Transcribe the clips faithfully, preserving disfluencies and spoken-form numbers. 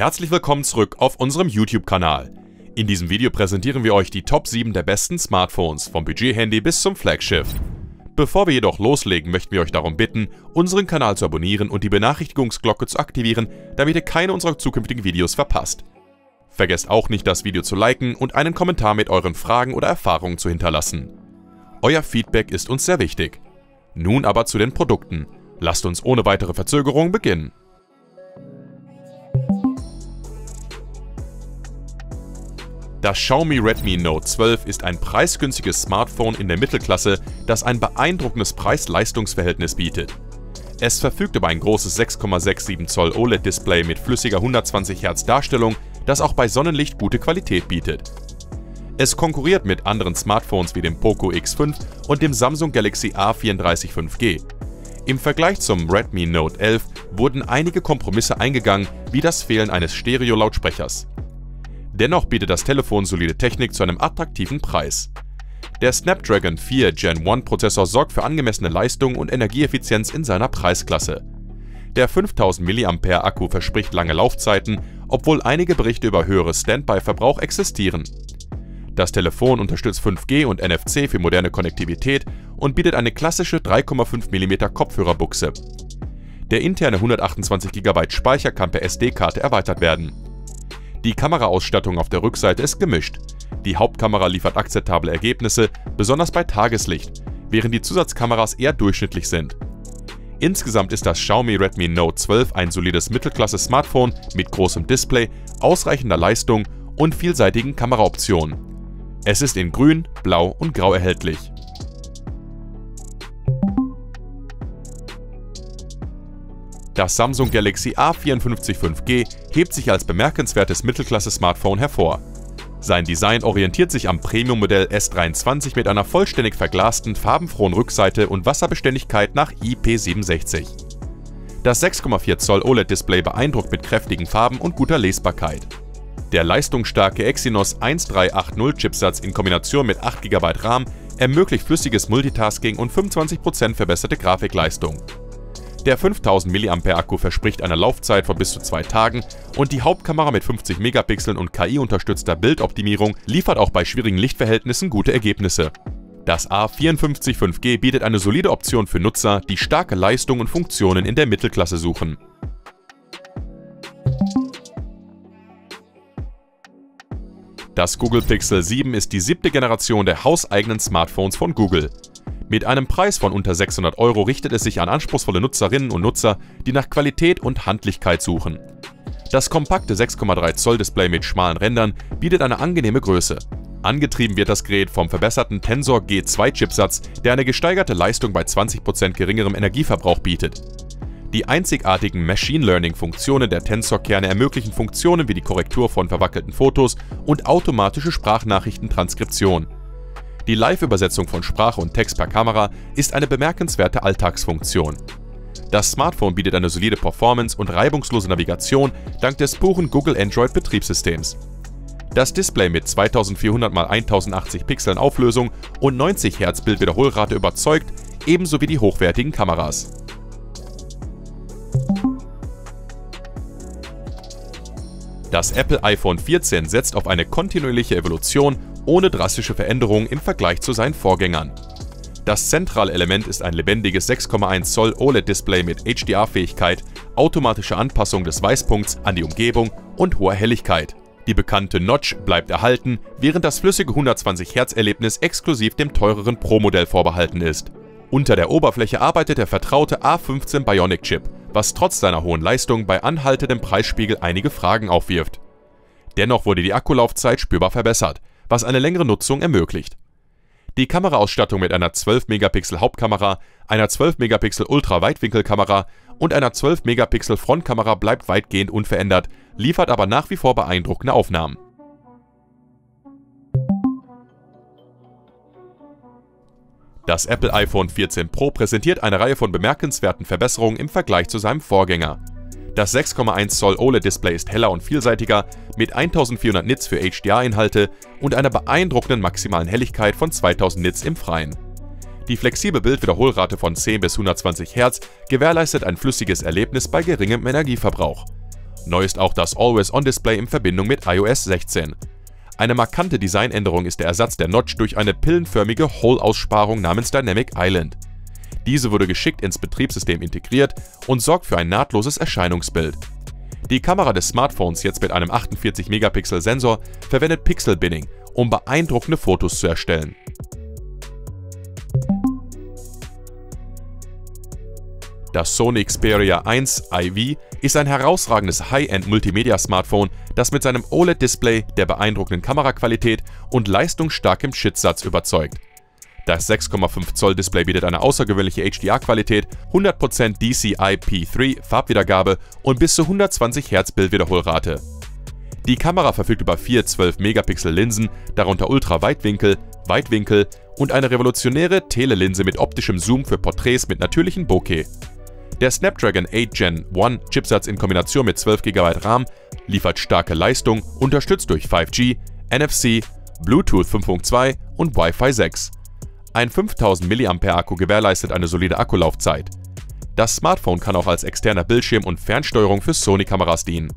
Herzlich willkommen zurück auf unserem YouTube-Kanal. In diesem Video präsentieren wir euch die Top sieben der besten Smartphones, vom Budget-Handy bis zum Flagship. Bevor wir jedoch loslegen, möchten wir euch darum bitten, unseren Kanal zu abonnieren und die Benachrichtigungsglocke zu aktivieren, damit ihr keine unserer zukünftigen Videos verpasst. Vergesst auch nicht, das Video zu liken und einen Kommentar mit euren Fragen oder Erfahrungen zu hinterlassen. Euer Feedback ist uns sehr wichtig. Nun aber zu den Produkten. Lasst uns ohne weitere Verzögerung beginnen. Das Xiaomi Redmi Note zwölf ist ein preisgünstiges Smartphone in der Mittelklasse, das ein beeindruckendes Preis-Leistungs-Verhältnis bietet. Es verfügt über ein großes sechs Komma siebenundsechzig Zoll O L E D-Display mit flüssiger hundertzwanzig Hertz Darstellung, das auch bei Sonnenlicht gute Qualität bietet. Es konkurriert mit anderen Smartphones wie dem Poco X fünf und dem Samsung Galaxy A vierunddreißig fünf G. Im Vergleich zum Redmi Note elf wurden einige Kompromisse eingegangen, wie das Fehlen eines Stereo-Lautsprechers. Dennoch bietet das Telefon solide Technik zu einem attraktiven Preis. Der Snapdragon vier Gen eins Prozessor sorgt für angemessene Leistung und Energieeffizienz in seiner Preisklasse. Der fünftausend Milliampere Akku verspricht lange Laufzeiten, obwohl einige Berichte über höhere Standby-Verbrauch existieren. Das Telefon unterstützt fünf G und N F C für moderne Konnektivität und bietet eine klassische drei Komma fünf Millimeter Kopfhörerbuchse. Der interne hundertachtundzwanzig Gigabyte Speicher kann per S D-Karte erweitert werden. Die Kameraausstattung auf der Rückseite ist gemischt. Die Hauptkamera liefert akzeptable Ergebnisse, besonders bei Tageslicht, während die Zusatzkameras eher durchschnittlich sind. Insgesamt ist das Xiaomi Redmi Note zwölf ein solides Mittelklasse-Smartphone mit großem Display, ausreichender Leistung und vielseitigen Kameraoptionen. Es ist in Grün, Blau und Grau erhältlich. Das Samsung Galaxy A vierundfünfzig fünf G hebt sich als bemerkenswertes Mittelklasse-Smartphone hervor. Sein Design orientiert sich am Premium-Modell S dreiundzwanzig mit einer vollständig verglasten, farbenfrohen Rückseite und Wasserbeständigkeit nach I P siebenundsechzig. Das sechs Komma vier Zoll O L E D-Display beeindruckt mit kräftigen Farben und guter Lesbarkeit. Der leistungsstarke Exynos dreizehn achtzig Chipsatz in Kombination mit acht Gigabyte RAM ermöglicht flüssiges Multitasking und fünfundzwanzig Prozent verbesserte Grafikleistung. Der fünftausend Milliampere Akku verspricht eine Laufzeit von bis zu zwei Tagen und die Hauptkamera mit fünfzig Megapixeln und K I-unterstützter Bildoptimierung liefert auch bei schwierigen Lichtverhältnissen gute Ergebnisse. Das A vierundfünfzig fünf G bietet eine solide Option für Nutzer, die starke Leistung und Funktionen in der Mittelklasse suchen. Das Google Pixel sieben ist die siebte Generation der hauseigenen Smartphones von Google. Mit einem Preis von unter sechshundert Euro richtet es sich an anspruchsvolle Nutzerinnen und Nutzer, die nach Qualität und Handlichkeit suchen. Das kompakte sechs Komma drei Zoll Display mit schmalen Rändern bietet eine angenehme Größe. Angetrieben wird das Gerät vom verbesserten Tensor G zwei Chipsatz, der eine gesteigerte Leistung bei zwanzig Prozent geringerem Energieverbrauch bietet. Die einzigartigen Machine Learning-Funktionen der Tensor-Kerne ermöglichen Funktionen wie die Korrektur von verwackelten Fotos und automatische Sprachnachrichtentranskription. Die Live-Übersetzung von Sprache und Text per Kamera ist eine bemerkenswerte Alltagsfunktion. Das Smartphone bietet eine solide Performance und reibungslose Navigation dank des puren Google Android-Betriebssystems. Das Display mit zweitausendvierhundert mal tausendachtzig Pixeln Auflösung und neunzig Hertz Bildwiederholrate überzeugt, ebenso wie die hochwertigen Kameras. Das Apple iPhone vierzehn setzt auf eine kontinuierliche Evolution ohne drastische Veränderungen im Vergleich zu seinen Vorgängern. Das zentrale Element ist ein lebendiges sechs Komma eins Zoll O L E D-Display mit H D R-Fähigkeit, automatische Anpassung des Weißpunkts an die Umgebung und hoher Helligkeit. Die bekannte Notch bleibt erhalten, während das flüssige hundertzwanzig Hertz Erlebnis exklusiv dem teureren Pro-Modell vorbehalten ist. Unter der Oberfläche arbeitet der vertraute A fünfzehn Bionic Chip, was trotz seiner hohen Leistung bei anhaltendem Preisspiegel einige Fragen aufwirft. Dennoch wurde die Akkulaufzeit spürbar verbessert, was eine längere Nutzung ermöglicht. Die Kameraausstattung mit einer zwölf Megapixel Hauptkamera, einer zwölf Megapixel Ultraweitwinkelkamera und einer zwölf Megapixel Frontkamera bleibt weitgehend unverändert, liefert aber nach wie vor beeindruckende Aufnahmen. Das Apple iPhone vierzehn Pro präsentiert eine Reihe von bemerkenswerten Verbesserungen im Vergleich zu seinem Vorgänger. Das sechs Komma eins Zoll O L E D-Display ist heller und vielseitiger, mit eintausendvierhundert Nits für H D R-Inhalte und einer beeindruckenden maximalen Helligkeit von zweitausend Nits im Freien. Die flexible Bildwiederholrate von zehn bis hundertzwanzig Hertz gewährleistet ein flüssiges Erlebnis bei geringem Energieverbrauch. Neu ist auch das Always-On-Display in Verbindung mit i O S sechzehn. Eine markante Designänderung ist der Ersatz der Notch durch eine pillenförmige Hole-Aussparung namens Dynamic Island. Diese wurde geschickt ins Betriebssystem integriert und sorgt für ein nahtloses Erscheinungsbild. Die Kamera des Smartphones, jetzt mit einem achtundvierzig Megapixel Sensor, verwendet Pixel-Binning, um beeindruckende Fotos zu erstellen. Das Sony Xperia eins I V ist ein herausragendes High-End-Multimedia-Smartphone, das mit seinem O L E D-Display, der beeindruckenden Kameraqualität und leistungsstarkem Chipsatz überzeugt. Das sechs Komma fünf Zoll Display bietet eine außergewöhnliche H D R-Qualität, hundert Prozent D C I P drei Farbwiedergabe und bis zu hundertzwanzig Hertz Bildwiederholrate. Die Kamera verfügt über vier zwölf Megapixel Linsen, darunter Ultraweitwinkel, Weitwinkel und eine revolutionäre Telelinse mit optischem Zoom für Porträts mit natürlichem Bokeh. Der Snapdragon acht Gen eins Chipsatz in Kombination mit zwölf Gigabyte RAM liefert starke Leistung, unterstützt durch fünf G, N F C, Bluetooth fünf Punkt zwei und Wi-Fi sechs. Ein fünftausend Milliampere Akku gewährleistet eine solide Akkulaufzeit. Das Smartphone kann auch als externer Bildschirm und Fernsteuerung für Sony-Kameras dienen.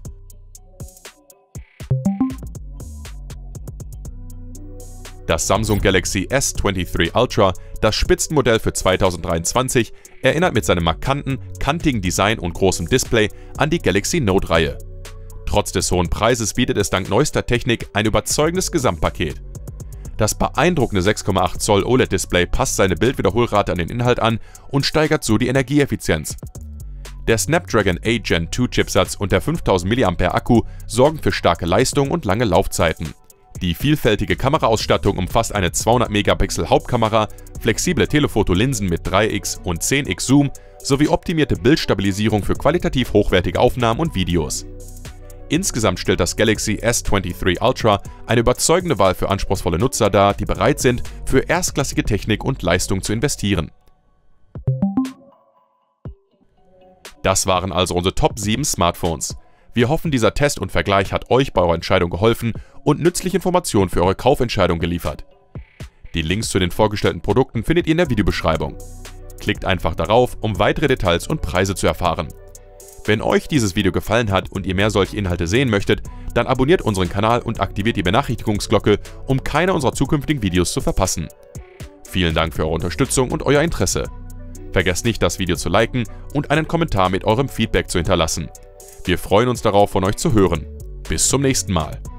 Das Samsung Galaxy S dreiundzwanzig Ultra, das Spitzenmodell für zweitausenddreiundzwanzig, erinnert mit seinem markanten, kantigen Design und großem Display an die Galaxy Note-Reihe. Trotz des hohen Preises bietet es dank neuester Technik ein überzeugendes Gesamtpaket. Das beeindruckende sechs Komma acht Zoll O L E D-Display passt seine Bildwiederholrate an den Inhalt an und steigert so die Energieeffizienz. Der Snapdragon acht Gen zwei Chipsatz und der fünftausend Milliampere Akku sorgen für starke Leistung und lange Laufzeiten. Die vielfältige Kameraausstattung umfasst eine zweihundert Megapixel Hauptkamera, flexible Telephoto-Linsen mit drei X und zehn X Zoom sowie optimierte Bildstabilisierung für qualitativ hochwertige Aufnahmen und Videos. Insgesamt stellt das Galaxy S dreiundzwanzig Ultra eine überzeugende Wahl für anspruchsvolle Nutzer dar, die bereit sind, für erstklassige Technik und Leistung zu investieren. Das waren also unsere Top sieben Smartphones. Wir hoffen, dieser Test und Vergleich hat euch bei eurer Entscheidung geholfen und nützliche Informationen für eure Kaufentscheidung geliefert. Die Links zu den vorgestellten Produkten findet ihr in der Videobeschreibung. Klickt einfach darauf, um weitere Details und Preise zu erfahren. Wenn euch dieses Video gefallen hat und ihr mehr solche Inhalte sehen möchtet, dann abonniert unseren Kanal und aktiviert die Benachrichtigungsglocke, um keine unserer zukünftigen Videos zu verpassen. Vielen Dank für eure Unterstützung und euer Interesse. Vergesst nicht, das Video zu liken und einen Kommentar mit eurem Feedback zu hinterlassen. Wir freuen uns darauf, von euch zu hören. Bis zum nächsten Mal.